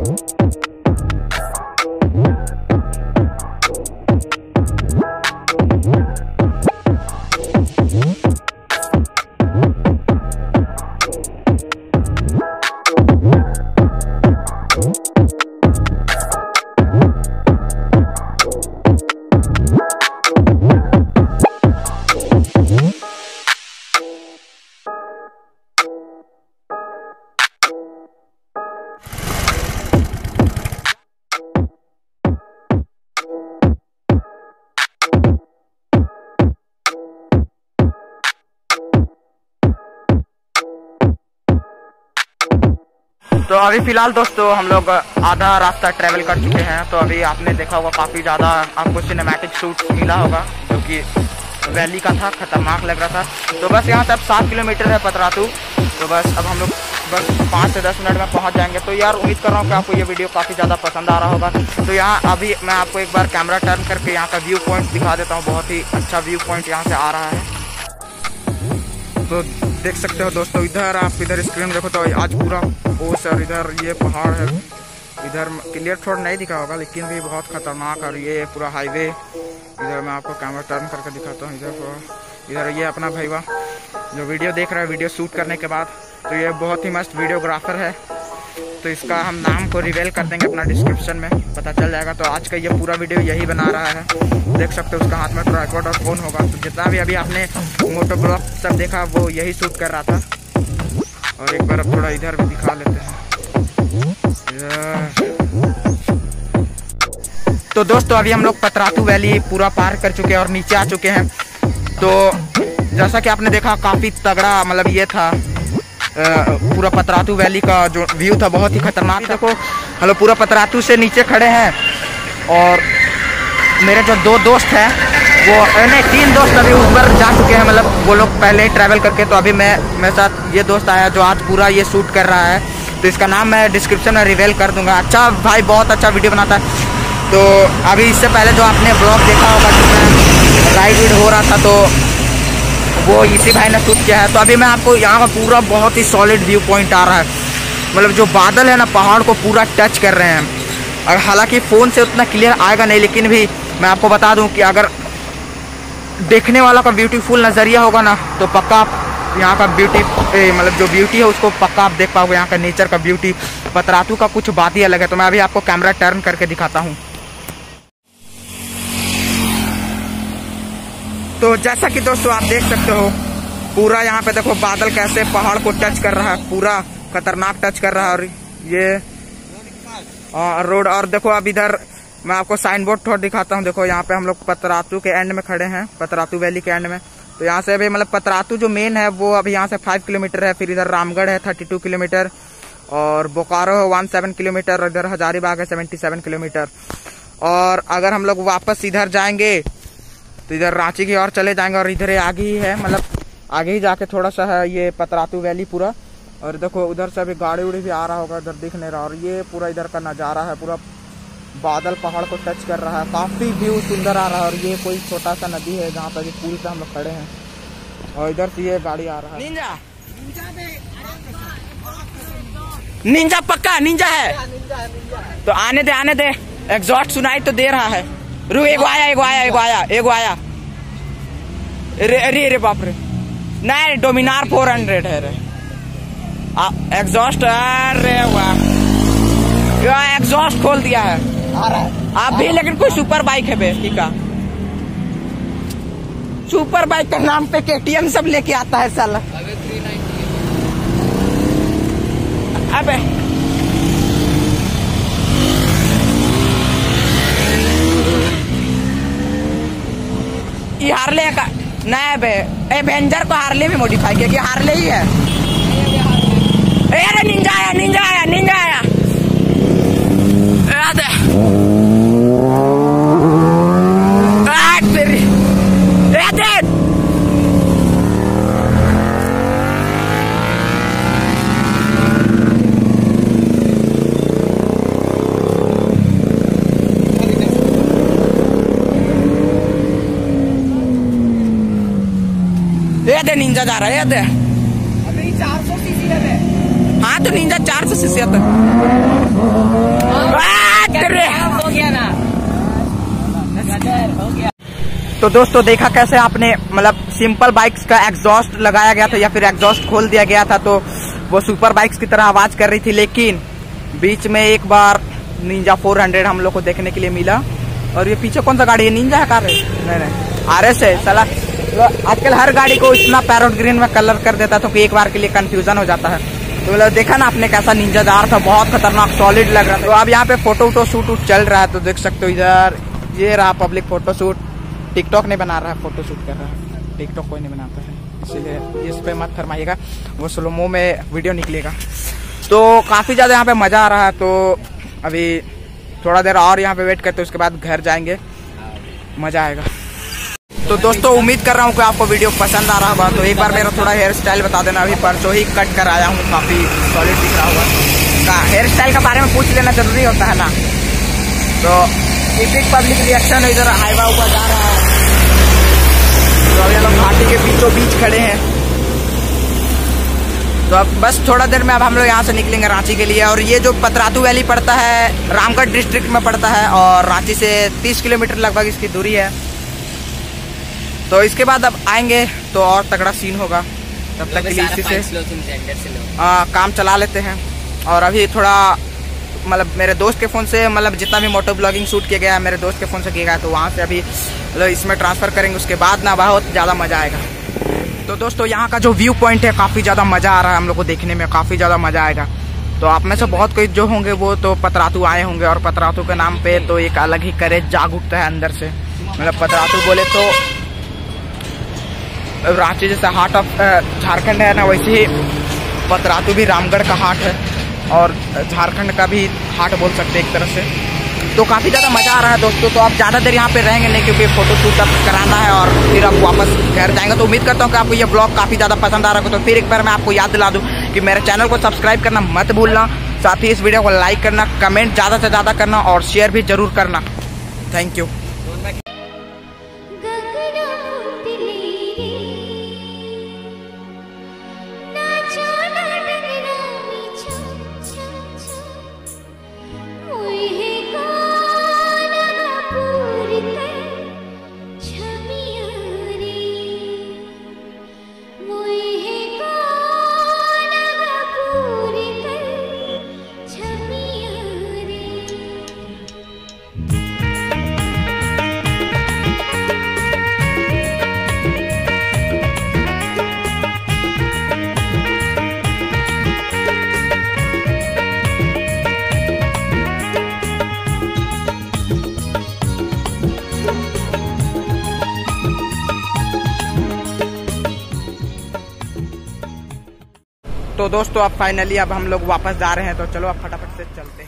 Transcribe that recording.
तो अभी फिलहाल दोस्तों हम लोग आधा रास्ता ट्रेवल कर चुके हैं। तो अभी आपने देखा होगा काफ़ी ज़्यादा आपको सिनेमैटिक शूट मिला होगा, जो कि वैली का था, खतरनाक लग रहा था। तो बस यहाँ से अब 7 किलोमीटर है पतरातू। तो बस अब हम लोग बस 5 से 10 मिनट में पहुँच जाएंगे। तो यार उम्मीद कर रहा हूँ कि आपको ये वीडियो काफ़ी ज़्यादा पसंद आ रहा होगा। तो यहाँ अभी मैं आपको एक बार कैमरा टर्न करके यहाँ का व्यू पॉइंट दिखा देता हूँ। बहुत ही अच्छा व्यू पॉइंट यहाँ से आ रहा है। तो देख सकते हो दोस्तों, इधर आप इधर स्क्रीन देखो तो आज पूरा ओस और इधर ये पहाड़ है। इधर क्लियर थोड़ा नहीं दिखा होगा लेकिन भी बहुत खतरनाक। और ये पूरा हाईवे इधर मैं आपको कैमरा टर्न करके दिखाता हूँ। इधर ये अपना भैया जो वीडियो देख रहा है वीडियो शूट करने के बाद, तो ये बहुत ही मस्त वीडियोग्राफर है। तो इसका हम नाम को रिवील कर देंगे अपना डिस्क्रिप्शन में, पता चल जाएगा। तो आज का ये पूरा वीडियो यही बना रहा है। देख सकते हो उसका हाथ में ट्राइपॉड और फोन होगा। तो जितना भी अभी आपने मोटो ब्लॉग सब देखा वो यही शूट कर रहा था। और एक बार अब थोड़ा इधर भी दिखा लेते हैं। तो दोस्तों अभी हम लोग पतरातू वैली पूरा पार कर चुके हैं और नीचे आ चुके हैं। तो जैसा कि आपने देखा काफ़ी तगड़ा मतलब ये था पूरा पतरातू वैली का जो व्यू था, बहुत ही खतरनाक। देखो हम लोग पूरा पतरातू से नीचे खड़े हैं और मेरे जो 2 दोस्त हैं वो नहीं 3 दोस्त अभी ऊपर जा चुके हैं, मतलब वो लोग पहले ही ट्रैवल करके। तो अभी मेरे साथ ये दोस्त आया जो आज पूरा ये शूट कर रहा है। तो इसका नाम मैं डिस्क्रिप्शन में रिवील कर दूंगा। अच्छा भाई, बहुत अच्छा वीडियो बनाता है। तो अभी इससे पहले जो आपने ब्लॉग देखा होगा जिसमें राइड हो रहा था, तो वो इसी भाई ने शूट किया है। तो अभी मैं आपको यहाँ का पूरा बहुत ही सॉलिड व्यू पॉइंट आ रहा है। मतलब जो बादल है ना पहाड़ को पूरा टच कर रहे हैं। और हालांकि फ़ोन से उतना क्लियर आएगा नहीं, लेकिन भी मैं आपको बता दूं कि अगर देखने वाला का ब्यूटीफुल नज़रिया होगा ना तो पक्का आप यहाँ का ब्यूटी मतलब जो ब्यूटी है उसको पक्का आप देख पाओगे। यहाँ का नेचर का ब्यूटी पतरातू का कुछ बात ही अलग है। तो मैं अभी आपको कैमरा टर्न करके दिखाता हूँ। तो जैसा कि दोस्तों आप देख सकते हो पूरा यहाँ पे देखो बादल कैसे पहाड़ को टच कर रहा है, पूरा खतरनाक टच कर रहा है। और ये रोड, और देखो अब इधर मैं आपको साइन बोर्ड थोड़ा दिखाता हूँ। देखो यहाँ पे हम लोग पतरातू के एंड में खड़े हैं, पतरातू वैली के एंड में। तो यहाँ से अभी मतलब पतरातू जो मेन है वो अभी यहाँ से 5 किलोमीटर है। फिर इधर रामगढ़ है 32 किलोमीटर, और बोकारो है 17 किलोमीटर, और इधर हजारीबाग है 77 किलोमीटर। और अगर हम लोग वापस इधर जाएंगे तो इधर रांची की ओर चले जाएंगे। और इधर आगे ही है, मतलब आगे ही जाके थोड़ा सा है ये पतरातू वैली पूरा। और देखो उधर से अभी गाड़ी उड़ी भी आ रहा होगा, इधर दिख नहीं रहा। और ये पूरा इधर का नज़ारा है, पूरा बादल पहाड़ को टच कर रहा है, काफ़ी व्यू सुंदर आ रहा है। और ये कोई छोटा सा नदी है जहाँ पर पुल पे हम लोग खड़े हैं, और इधर से ये गाड़ी आ रहा है। निंजा पक्का निंजा है, तो आने दे एग्जॉस्ट सुनाई तो दे रहा है। रुक, एगो आया रे बाप रे, नहीं डोमिनार 400 है रे एग्जॉस्ट। अरे वाह, एग्जॉस्ट खोल दिया है आप भी। लेकिन कोई सुपर बाइक है बे, ठीक है। सुपर बाइक के नाम पे KTM सब लेके आता है साला। अबे ये हार्ले का नहीं बे, एवेंजर को हार्ले में मॉडिफाई किया कि हार्ले ही है। अरे निंजा आया दे निंजा जा रहा है। अभी 400 सीसी है। हाँ तो निंजा 400 सीसी आता है। तो दोस्तों देखा कैसे आपने मतलब सिंपल बाइक्स का एग्जॉस्ट लगाया गया था या फिर एग्जॉस्ट खोल दिया गया था तो वो सुपर बाइक्स की तरह आवाज कर रही थी, लेकिन बीच में एक बार निंजा 400 हम लोग को देखने के लिए मिला। और ये पीछे कौन सा गाड़ी है, निंजा है कार है? नहीं RS है साला। आजकल हर गाड़ी को इतना पैरोट ग्रीन में कलर कर देता था कि एक बार के लिए कंफ्यूजन हो जाता है। तो मतलब देखा ना आपने कैसा निंजादार था, बहुत खतरनाक सॉलिड लग रहा था। तो अब यहाँ पे फोटो शूट चल रहा है, तो देख सकते हो इधर ये रहा पब्लिक फोटो शूट। टिकटॉक नहीं बना रहा है, फोटो शूट कर रहा है। टिकटॉक कोई नहीं बनाता है, इसीलिए इस पे मत फरमाइएगा, वो स्लोमो में वीडियो निकलेगा। तो काफी ज्यादा यहाँ पे मजा आ रहा है। तो अभी थोड़ा देर और यहाँ पे वेट करते, उसके बाद घर जाएंगे, मजा आएगा। तो दोस्तों उम्मीद कर रहा हूँ कि आपको वीडियो पसंद आ रहा होगा। तो एक बार मेरा थोड़ा हेयर स्टाइल बता देना, अभी परसों ही कट कर आया हूँ, काफी सॉलिड दिख रहा होगा। हेयर स्टाइल के बारे में पूछ लेना जरूरी होता है ना। तो एक पब्लिक रिएक्शन इधर हाईवा ऊपर जा रहा है, तो अभी हम लोग घाटी के बीचों बीच खड़े हैं। तो अब बस थोड़ा देर में अब हम लोग यहाँ से निकलेंगे रांची के लिए। और ये जो पतरातू वैली पड़ता है रामगढ़ डिस्ट्रिक्ट में पड़ता है और रांची से 30 किलोमीटर लगभग इसकी दूरी है। तो इसके बाद अब आएंगे तो और तगड़ा सीन होगा, तब तक के लिए इसी से काम चला लेते हैं। और अभी थोड़ा मतलब मेरे दोस्त के फ़ोन से मतलब जितना भी मोटो ब्लॉगिंग शूट किया गया है मेरे दोस्त के फ़ोन से किया गया, तो वहाँ से अभी मतलब इसमें ट्रांसफ़र करेंगे, उसके बाद ना बहुत ज़्यादा मज़ा आएगा। तो दोस्तों यहाँ का जो व्यू पॉइंट है काफ़ी ज़्यादा मज़ा आ रहा है हम लोग को देखने में, काफ़ी ज़्यादा मज़ा आएगा। तो आप में से बहुत कोई जो होंगे वो तो पतरातू आए होंगे, और पतरातू के नाम पे तो एक अलग ही करेज जाग उठता है अंदर से। मतलब पतरातू बोले तो रांची जैसा हार्ट ऑफ झारखंड है ना, वैसे ही पतरातू भी रामगढ़ का हार्ट है और झारखंड का भी हार्ट बोल सकते हैं एक तरह से। तो काफ़ी ज़्यादा मज़ा आ रहा है दोस्तों। तो आप ज़्यादा देर यहाँ पे रहेंगे नहीं, क्योंकि फोटो शूट अब कराना है और फिर अब वापस घर जाएंगे। तो उम्मीद करता हूँ कि आपको ये ब्लॉग काफ़ी ज़्यादा पसंद आ रहा होगा। तो फिर एक बार मैं आपको याद दिला दूँ कि मेरे चैनल को सब्सक्राइब करना मत भूलना, साथ ही इस वीडियो को लाइक करना, कमेंट ज़्यादा से ज़्यादा करना और शेयर भी जरूर करना। Thank you. तो दोस्तों अब फाइनली अब हम लोग वापस जा रहे हैं, तो चलो अब फटाफट से चलते हैं।